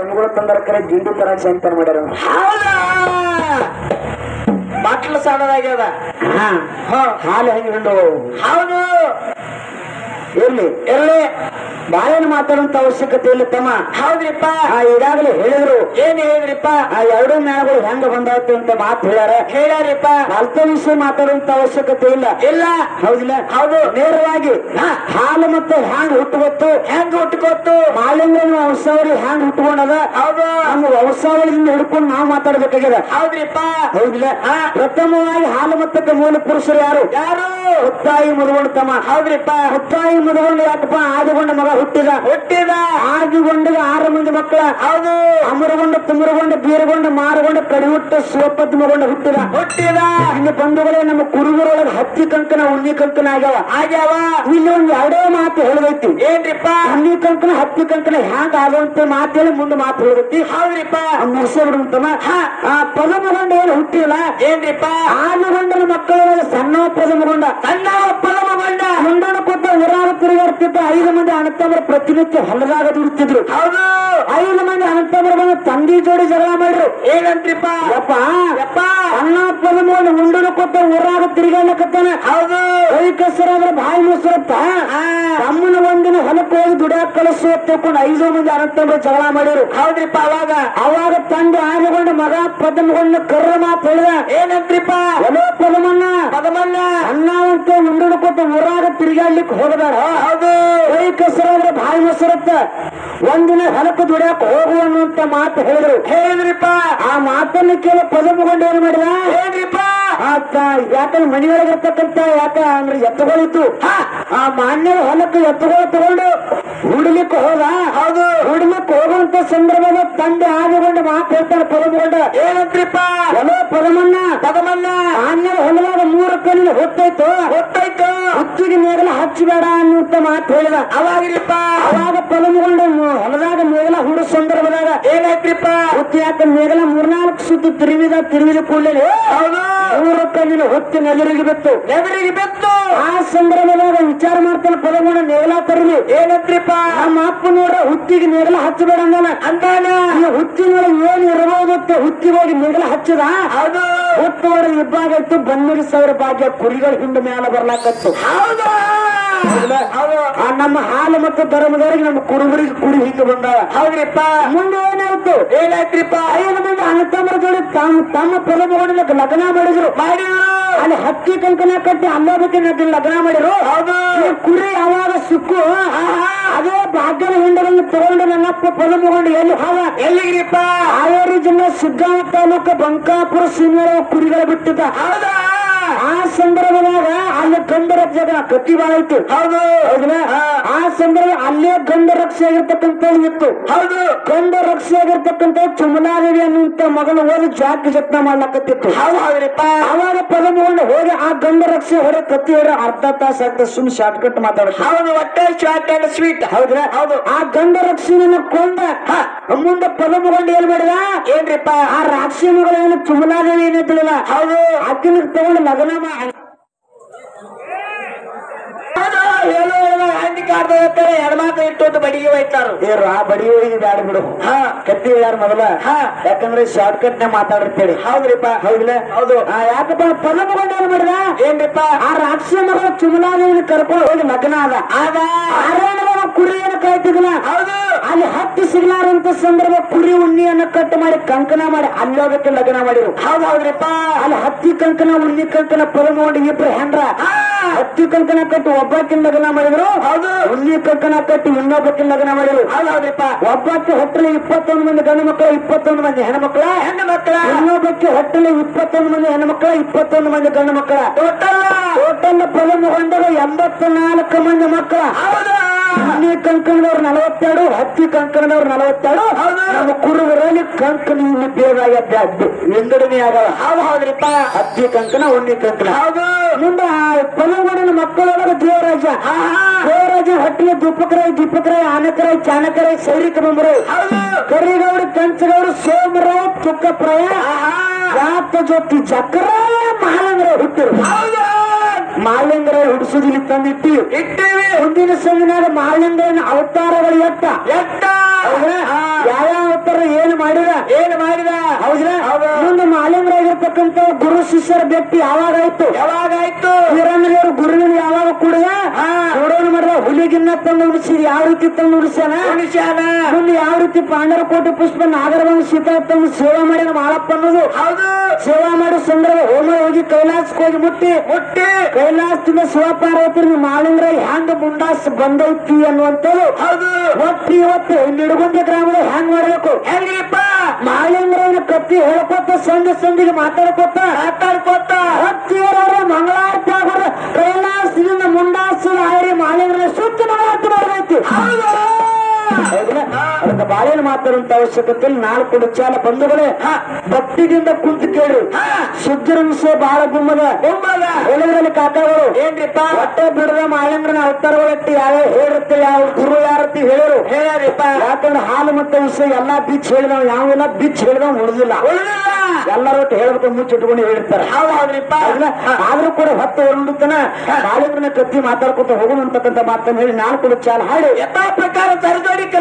ಎಮ್ಗಳು ತಂದರ ಕರೆ ದಿಂಡು ತರ ಸಂಪನ್ ಮಾಡ್ಯಾರ. ಹೌದಾ ಬಾಟ್ಲು ಸಣ್ಣದಾಗ್ಯದ. ಹಾಲು ಹೆಂಗ್ ಹೌದು ಇರ್ಲಿ ಎಲ್ಲಿ ಬಾಳೆನ ಮಾತಾಡುವಂತ ಅವಶ್ಯಕತೆ ಇಲ್ಲ ತಮ್ಮ. ಹೌದ್ರಿಪ್ಪ ಈಗಾಗಲೇ ಹೇಳಿದ್ರು ಏನ್ ಹೇಳಿದ್ರಿಪ್ಪ ಆ ಎರಡು ಮ್ಯಾಗಳು ಹೆಂಗ ಬಂದಾಯ್ತು ಅಂತ ಮಾತು ಹೇಳ್ಯಾರಿಪ್ಪ. ನಾಲ್ಕು ವಿಷಯ ಮಾತಾಡುವಂತ ಅವಶ್ಯಕತೆ ಇಲ್ಲ. ಇಲ್ಲ ಹೌದಿಲ್ಲ? ಹೌದು ನೇರವಾಗಿ ಹಾಲು ಮತ್ತೆ ಹ್ಯಾಂಗ್ ಹುಟ್ಟುಗೊತ್ತು ಹೆಂಗ್ ಹುಟ್ಟುಕೊತ್ತು ಮಾಲಿಂಗನ ವಂಶಾವಳಿ ಹ್ಯಾಂಗ್ ಹುಟ್ಕೊಂಡದ ಹೌದು ನಮ್ಮ ವಂಶಾವಳಿಯಿಂದ ಹಿಡ್ಕೊಂಡು ನಾವು ಮಾತಾಡ್ಬೇಕಾಗ್ಯದ. ಹೌದ್ರಿಪ್ಪ ಹೌದಿಲ್ಲ? ಪ್ರಥಮವಾಗಿ ಹಾಲು ಮತ್ತಕ್ಕೆ ಮೂಲ ಪುರುಷರು ಯಾರು? ಯಾರು? ಹುತ್ತಾಯಿ ಮುದುಗೊಂಡ ತಮ್ಮ. ಹೌದ್ರಿಪ್ಪ ಹುತ್ತಾಯಿ ಮುದುಗೊಂಡ ಯಾಕಪ್ಪ ಆದಿಗೊಂಡ ಮಗ ಹುಟ್ಟಿದ ಆದಿಗೊಂಡಿಗೆ 6 ಮಂದಿ ಮಕ್ಕಳ. ಹೌದು ಅಮರಗೊಂಡ ತುಮರಗೊಂಡ ಬೀರಗೊಂಡ ಮಾರಗೊಂಡ ಕಡಿಹುಟ್ಟ ಶಿವಪದ್ಮಗೊಂಡ ಹುಟ್ಟಿದ ಇನ್ನು ಬಂಧುಗಳೇ ನಮ್ಮ ಕುರುಬರೊಳಗೆ ಹತ್ತಿ ಕಂಕನ ಉಣ್ಣಿ ಕಂಕನ ಆಗ್ಯಾವ. ಇಲ್ಲಿ ಒಂದು ಎರಡೇ ಮಾತು ಹೇಳದೈತಿ. ಏನ್ರಿಪ್ಪ? ಉಣ್ಣಿ ಕಂಕನ ಹತ್ತಿ ಕಂಕನ ಹ್ಯಾಂಗ ಆಗುವಂತ ಮಾತು ಹೇಳಿ ಮುಂದೆ ಮಾತು ಹೇಳದೈತಿ. ಹೌದ್ರಿಪ್ಪ ಮುಗಿಸ ಬಿಡುತ್ತಮ್ಮ. ಪದಮಗೊಂಡ ಏನು ಹುಟ್ಟಿಲ್ಲ. ಏನ್ರಿಪ್ಪ? ಆದಿಗೊಂಡನ ಮಕ್ಕಳೊಳಗೆ ಸಣ್ಣ ಪದಮಗೊಂಡ ಮುಂಡನ ಕೊಟ್ಟ ಊರಾಗ ತಿರುಗಾಡ್ತಿದ್ದ 5 ಮಂದಿ ಅಣ್ಣತಮ್ಮರ ಪ್ರತಿನಿತ್ಯ ಹೊಲದಾಗ ದುಡ್ತಿದ್ರು. ಹೌದು 5 ಮಂದಿ ಅಣ್ಣತಮ್ಮರ ಬಂದು ತಂಗಿ ಜೋಡಿ ಜಗಳ ಮಾಡಿದ್ರು. ಏನಂತ್ರಿಪ್ಪ? ಯಪ್ಪ ಅಣ್ಣ ಪದಮಗೊಂಡ ಮುಂಡನ ಕೊಟ್ಟ ಊರಾಗ ತಿರುಗಾಡ್ಲಕತ್ತಾನ. ಹೌದು ಕೈ ಕಸರಾದ್ರೆ ಬಾಯಿ ಮೊಸರತ್ತ ತಮ್ಮನ ಒಂದಿನ ಹೊಲಕ್ಕೆ ಹೋಗಿ ದುಡಿಯಾಕ ಕಳಿಸು ತಿಳ್ಕೊಂಡು 5 ಮಂದಿ ಅಣ್ಣತಮ್ಮರ ಜಗಳ ಮಾಡಿದ್ರು. ಹೌದ್ರಿಪ್ಪ ಅವಾಗ ತಂದೆ ಆದಿಗೊಂಡ ಮಗ ಪದಮಗೊಂಡ ಕರ್ರ ಮಾತು ಹೇಳಿದ. ಏನಂತ್ರಿಪ್ಪ? ಎಲ್ಲೋ ಪದಮನ್ನ ಅಣ್ಣವಂತೆ ಮುಂಡನ ಕೊಟ್ಟ ಊರಾಗ ತಿರುಗಾಡ್ಲಿಕ್ಕೆ ಹೋಗಬೇಡ. ಹೌದು ಕೈ ಕಸರಾದ್ರೆ ಬಾಯಿ ಮೊಸರತ್ತ ಒಂದಿನ ಹೊಲಕ್ಕೆ ದುಡಿಯಾಕ ಹೋಗು ಅನ್ನುವಂತ ಮಾತು ಹೇಳಿದ್ರಿಪ್ಪ. ಆ ಮಾತನ್ನು ಕೇಳ ಪದಮಗೊಂಡ ಏನ್ ಮಾಡಿದ? ಏನ್ರಿಪ್ಪ? ಯಾಕಂದ್ರೆ ಮನೆಯೊಳಗಿರ್ತಕ್ಕಂತ ಅಂದ್ರೆ ಎತ್ತುಗಳಿತ್ತು. ಆ ಮಾನ್ಯರ ಹೊಲಕ್ಕೆ ಎತ್ತುಗಳು ತಗೊಂಡು ಹುಡ್ಲಿಕ್ಕೆ ಹೋದ. ಹೌದು ಹುಡ್ಲಿಕ್ಕೆ ಹೋಗುವಂತ ಸಂದರ್ಭದ ತಂದೆ ಆದಿಗೊಂಡ ಮಾತು ಹೇಳ್ತಾನೆ ಪದಮಗೊಂಡ. ಏನಂತ್ರಿಪ್ಪ? ಎಲ್ಲೋ ಪದಮನ್ನ ಮಾನ್ಯರ ಹೊಲದಾಗ 3 ಕಲ್ಲಿನ ಹೊತ್ತಾಯ್ತು ಹುಚ್ಚಿಗೆ ನೇಗಲ ಹಚ್ಚಬೇಡ ಅನ್ನುವಂತ ಮಾತು ಹೇಳಿದ. ಅವಾಗ ಪದಮಗೊಂಡ ಹೊಲದಾಗ ನೇಗಲ ಹುಡು ಸಂದರ್ಭದಾಗ ಏನಾಯ್ತ್ರಿಪ್ಪ? ಹುತ್ತಿ ಯಾಕ ನೇಗಲ 3-4 ಸುತ್ತು ತಿರುವಿದ ಕೂಡಲೇ 3 ಕಲ್ಲಿನ ಹೊತ್ತಿ ನೆದರಿಗೆ ಬಿತ್ತು. ಆ ಸಂದರ್ಭದಾಗ ವಿಚಾರ ಮಾಡ್ತಾನೆ ಪದಮಗೊಂಡ ನೇಗಲ ತರಲಿ. ಏನಂತ್ರಿಪ್ಪ? ನಮ್ಮ ಅಪ್ಪ ನೋಡ ಹುತ್ತಿಗೆ ನೇಗಲ ಹಚ್ಚಬೇಡ ಅಂದಾನ. ಹುತ್ತಿನೊಳಗೆ ಏನು ಇರಬಹುದತ್ತ ಹುತ್ತಿಗೆ ಹೋಗಿ ನೇಗಲ ಹಚ್ಚದ. ಹೌದು ಹುತ್ತುವರ ಇಬ್ಬಾಗಾಯ್ತು. 12,000 ಭಾಗ್ಯ ಕುರಿಗಳ ಹಿಂದ ಮ್ಯಾಲ ಬರ್ಲಾಕತ್ತು. ನಮ್ಮ ಹಾಲು ಮತ್ತು ಧರ್ಮದವರಿಗೆ ನಮ್ಮ ಕುರುಬರಿಗೆ ಕುರಿ ಹಿಂಗ ಬಂದಾವ. ಹೌದ್ರಿಪ್ಪ ಮುಂದೆ ಏನಾಯ್ತ್ರಿಪ್ಪ? 5 ಮಂದಿ ಅಣ್ಣತಮ್ಮರ ಜೋಡಿ ತಮ್ಮ ಪದಮಗೊಂಡ ಲಗ್ನ ಮಾಡಿದ್ರು. ಅಲ್ಲಿ ಹತ್ತಿ ಕಂಕನ ಕಟ್ಟಿ ಅಲ್ಲೋದಕ್ಕೆ ಲಗ್ನ ಮಾಡಿದ್ರು. ಕುರಿ ಯಾವಾಗ ಸಿಕ್ಕು ಅದೇ ಭಾಗ್ಯದ ಹಿಂಡಗಳನ್ನು ತಗೊಂಡು ನನ್ನಪ್ಪ ಪದಮಗೊಂಡು ಎಲ್ಲಿಗ್ರಿಪ್ಪ? ಹಾವೇರಿ ಜಿಲ್ಲೆ ಸಿದ್ದಾಮ ತಾಲೂಕು ಬಂಕಾಪುರ ಸೀಮೆಯ ಕುರಿಗಳ ಬಿಟ್ಟಿದ್ದ. ಆ ಸಂದರ್ಭದಾಗ ಅಲ್ಲಿ ಗಂಡ ರಕ್ಷಕ ಕತ್ತಿ ಬಾಳ ಇತ್ತು. ಆ ಸಂದರ್ಭ ಅಲ್ಲೇ ಗಂಡ ರಕ್ಷೆ ಆಗಿರ್ತಕ್ಕಂಥ ಇತ್ತು. ಗಂಡ ರಕ್ಷೆ ಆಗಿರ್ತಕ್ಕಂಥ ಚುಮಲಾದೇವಿ ಅನ್ನುವಂತ ಮಗಳು ಹೋಗಿ ಜಾತಿ ಜತ್ನ ಮಾಡ್ಲಕತ್ತಿತ್ತು. ಅವಾಗ ಪದಮಗೊಂಡು ಹೋಗಿ ಆ ಗಂಡ ರಕ್ಷೆ ಹೊರ ಕತ್ತಿ ಹೊರ ಅರ್ಧ ತಾಸ ಆಗ್ತದೆ. ಸುಮ್ ಶಾರ್ಟ್ ಕಟ್ ಮಾತಾಡೋದು ಒಟ್ಟೆ ಶಾರ್ಟ್ ಅಂಡ್ ಸ್ವೀಟ್. ಆ ಗಂಡ ರಕ್ಷೆನ ಕೊಂಡ ಮುಂದೆ ಪದಮಗೊಂಡು ಏನ್ ಮಾಡಿದ? ಏನ್ರಿಪ್ಪ? ಆ ರಾಕ್ಷಿ ಮಗಳು ಏನು ಚುಮಲಾದೇವಿ ಏನಂತಿಲ್ಲ. ಆಕಿನ ತಗೊಂಡು ಲಗ್ನ ಹೆಣ್ಮಾಕ ಇಟ್ಟು ಬಡಿಗೆ ಹೋಯ್ತಾರ. ಆ ಬಡಿ ಹೋಗಿ ಬ್ಯಾಡ ಬಿಡು. ಕತ್ತಿ ಹೇಳ್ಯಾರ ಮೊದಲ. ಯಾಕಂದ್ರೆ ಶಾರ್ಟ್ ಕಟ್ ನ ಮಾತಾಡಿರ್ತೇಳಿ. ಹೌದ್ರಿಪ್ಪ ಹೌದಿಲ್ಲ? ಯಾಕಪ್ಪ ಪದಮಗೊಂಡ ಏನ್ ಮಾಡಿದ? ಏನ್ರಿಪ್ಪ? ಆ ರಾಕ್ಷಸ ಮಗಳ ಚುಮಲಾದೇವಿನ ಕರ್ಕೊಂಡು ಹೋಗಿ ಲಗ್ನ ಆದ. ಕುರಿಯನ್ನು ಕಾಯ್ತಿದ್ನ. ಅಲ್ಲಿ ಹತ್ತಿ ಸಿಗ್ಲಾರಂತ ಸಂದರ್ಭ ಕುರಿ ಉಣ್ಣಿಯನ್ನ ಕಟ್ ಮಾಡಿ ಕಂಕನ ಮಾಡಿ ಅಲ್ಲೋಗಕ್ಕೆ ಲಗ್ನ ಮಾಡಿರು. ಹೌದ್ರಿಪ್ಪ ಅಲ್ಲಿ ಹತ್ತಿ ಕಂಕನ ಉಣ್ಣಿ ಕಂಕನ ಪದಮಗೊಂಡು ಇಬ್ರು ಹೆಂಡ್ರ ಹತ್ತಿ ಕಂಕನ ಕಟ್ಟಿ ಒಬ್ಬಾಕಿನ ಲಗ್ನ ಮಾಡಿದ್ರು. ಉಣ್ಣಿ ಕಂಕನ ಕಟ್ಟಿ ಇನ್ನೊಬ್ಬಕಿನ ಲಗ್ನ ಮಾಡಿದ್ರು. ಒಬ್ಬಕ್ಕೆ ಹೊಟ್ಟಲಿ 21 ಮಂದಿ ಗಂಡು ಮಕ್ಕಳು 21 ಮಂದಿ ಹೆಣ್ಣು ಮಕ್ಕಳ. ಇನ್ನೊಬ್ಬಕ್ಕೆ ಹೊಟ್ಟಲಿ 21 ಮಂದಿ ಹೆಣ್ಣು ಮಕ್ಕಳ 21 ಮಂದಿ ಗಂಡು ಮಕ್ಕಳ. ಟೋಟಲ್ ಪದಮಗೊಂಡಾಗ 84 ಮಂದಿ ಮಕ್ಕಳ. ಉಣ್ಣಿ ಕಂಕನದವ್ರು 42, ಹತ್ತಿ ಕಂಕನದವ್ರು 42. ನಮ್ಮ ಕುರುಬರಲ್ಲಿ ಕಂಕನ ಇಲ್ಲಿ ಬೇಗ ವಿಂಗಡಣೆ ಆಗಲ್ಲ. ಹತ್ತಿ ಕಂಕನ ಉಣ್ಣಿ ಕಂಕನ. ಮುಂದೆ ಪದಮಗೊಂಡನ ಮಕ್ಕಳೊಳಗ ದೇವರಾಜ ಹೊಟ್ಟಿಗೆ ದೀಪಕರಾಯ್ ಆನಕರಾಯ್ ಚಾಣಕರಾಯ್ ಸೈರಿಕ ಬಂಬರಾಯ್ ಕರಿಗೌಡ ಕಂಚಗೌಡ ಸೋಮರಾಯ್ ತುಕ್ಕಪ್ರಾಯ ಜಾತ ಜೊತ್ತಿ ಚಕ್ರಾಯ ಮಹಾಲಿಂಗರಾಯ್ ಹುಟ್ಟಿರು. ಮಹಾಲಿಂಗರಾಯ್ ಹುಡಿಸುದಿಲ್ಲಿ ತಂದಿಟ್ಟಿವಿ. ಮುಂದಿನ ಸಂದಿನಾಗ ಮಹಾಲಿಂಗನ ಅವತಾರಗಳು ಎತ್ತ ಯಾವ ಅವತಾರ ಮಾಡಿದ ಏನ್ ಮಾಡಿದ ಹೌದ್ರ ಹೌದು. ಮುಂದೆ ಮಾಲಿಂಗರಾಗಿರ್ತಕ್ಕಂಥ ಗುರು ಶಿಷ್ಯರ ಭಕ್ತಿ ಯಾವಾಗಾಯ್ತು ಯಾವಾಗಾಯ್ತು ವೀರಂದ್ರವರು ಗುರುವಿನ ಯಾವಾಗ ಕುಡಿದ ಹಾ. ನೋಡೋಣ ಮಾಡಿದ ಹುಲಿಗಿನ್ನ ತಂದು ಉಳಿಸಿದ ಯಾವ ರೀತಿ ತಂದು ಉಳಿಸ್ಯಾನ ಮನುಷ್ಯನ ಮುಂದೆ ಯಾವ ರೀತಿ ಪಾಂಡರ ಕೋಟಿ ಪುಷ್ಪ ನಾಗರವಂಗ ಸೀತಾ ತಂದು ಸೇವಾ ಮಾಡಿದ ಮಾಳಪ್ಪ ಅನ್ನೋದು ಹೌದು ಸೇವಾ ಮಾಡೋ ಸಂದರ್ಭ ಹೋಮ ಹೋಗಿ ಕೈಲಾಸಕ್ಕೆ ಹೋಗಿ ಮುಟ್ಟಿ ಕೈಲಾಸದಿಂದ ಶಿವಪಾರ್ವತಿ ಮಾಲಿಂಗರ ಹ್ಯಾಂಗ ಮುಂಡಾಸ್ ಬಂದೈತಿ ಅನ್ನುವಂಥದ್ದು ಹೌದು ಒಟ್ಟು ಇವತ್ತು ನಿಡಗುಂದಿ ಗ್ರಾಮದ ಹ್ಯಾಂಗ್ ಮಾಡ್ಬೇಕು ಹೆಂಗ್ರಿಪ್ಪ ಮಾಲಿಂಗರವನ ಕತ್ತಿ ಹೇಳ್ಕೊತ ಸಂಧಿಗೆ ಮಾತಾಡ್ಕೊತ ಹತ್ತಿರ ಮಂಗಳಾರತಿ ಆಗೋರ ಕೈಲಾಸದಿಂದ ಮುಂಡಾಸದ ಆಯ್ರಿ ಮಾಲಿಂಗರ ಸುತ್ತ ಮಂಗಳಾರತಿ ಮಾಡಬೇಕು ಅದಕ್ಕೆ ಬಾಳೆನ ಮಾತಾಡುವಂತ ಅವಶ್ಯಕತೆ ನಾಲ್ಕು ಚಾಲ ಬಂಧುಗಳೇ ಭಕ್ತಿದಿಂದ ಕುಂತು ಕೇಳಿ ಸುದ್ದಿರಂಶ ಬಾಳ ಗುಮ್ಮದ ಹೇಳಿದ್ರಲ್ಲಿ ಕಾಕಾಗಳು ಏನ್ರಿಪ್ಪ ಹೊಟ್ಟೆ ಬಿಡದ ಮಾಲಿಂಗರನ ಅವತಾರಗಳಟ್ಟಿ ಯಾವ ಹೇಳಿರುತ್ತೆ ಯಾವ ಗುರು ಯಾರತ್ತಿ ಹೇಳಿರು ಹೇಳ್ಯಾರಿಪ್ಪ ಯಾಕಂದ್ರೆ ಹಾಲು ಮತ್ತೆ ವಿಷಯ ಎಲ್ಲಾ ಬಿಚ್ ಹೇಳಿದವ್ ಯಾವೆಲ್ಲ ಬಿಚ್ ಹೇಳಿದವ್ ಉಳಿದಿಲ್ಲ ಎಲ್ಲರೂ ಒಟ್ಟು ಹೇಳ್ಬೇಕು ಮುಚ್ಚಿಟ್ಕೊಂಡು ಹೇಳಿರ್ತಾರೆ ಹೌದ್ರಿಪ್ಪ ಆದ್ರೂ ಕೂಡ ಹೊತ್ತು ಹೊರಡುತ್ತನ ಮಾಲಿಂಗರನ ಕತ್ತಿ ಮಾತಾಡ್ಕೊತ ಹೋಗೋಣ ಅಂತಕ್ಕಂಥ ಮಾತನ್ನು ಹೇಳಿ ನಾಲ್ಕು ಚಾಲ ಹಾಡಿ ಯಥಾ ಪ್ರಕಾರ ತರಜೋಡಿ